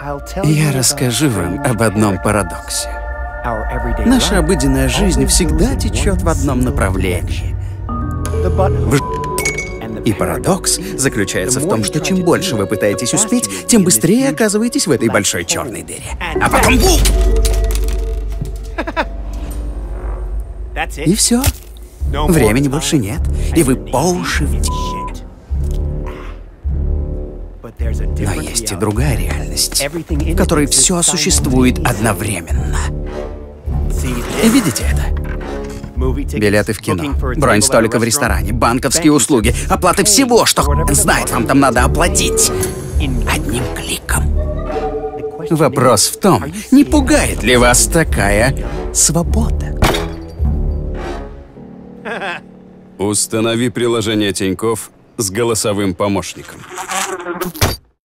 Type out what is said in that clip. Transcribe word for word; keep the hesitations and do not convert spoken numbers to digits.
Я расскажу вам об одном парадоксе. Наша обыденная жизнь всегда течет в одном направлении. И парадокс заключается в том, что чем больше вы пытаетесь успеть, тем быстрее оказываетесь в этой большой черной дыре. А потом бум! И все. Времени больше нет, и вы по уши в дерьме. Но есть и другая реальность, в которой все существует одновременно. Видите это? Билеты в кино, бронь столика в ресторане, банковские услуги, оплаты всего, что знает, вам там надо оплатить. Одним кликом. Вопрос в том, не пугает ли вас такая свобода? Установи приложение Тинькофф с голосовым помощником.